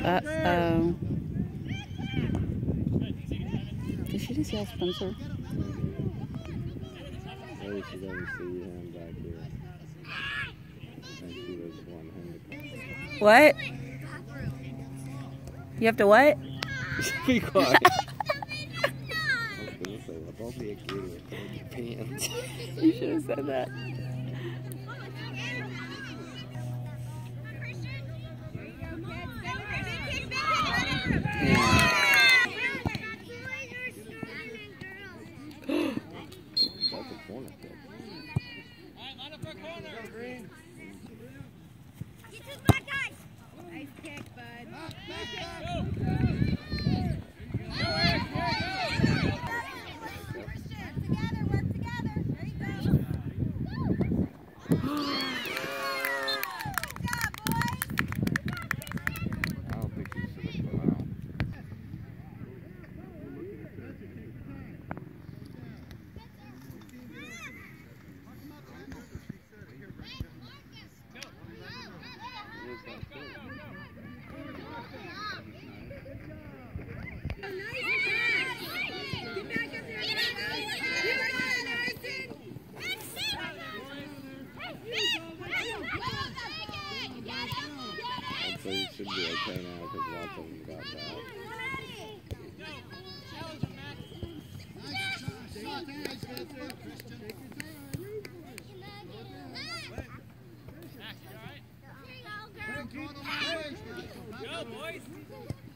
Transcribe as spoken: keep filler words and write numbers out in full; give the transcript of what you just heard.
Uh-oh. Did she just yell Spencer? Maybe she doesn't see him back here. I think she was wanting him to come. What? You have to what? Be quiet. I was gonna say, well, don't be a kid with your pants. You should have said that. That's a corner kick. Alright, line up for a corner. Get this back, guys. Nice kick, bud. Together, work together. There you go. Good job, boys. I don't think she should have come out. So you should be okay now because lots of them got that. Go, boys.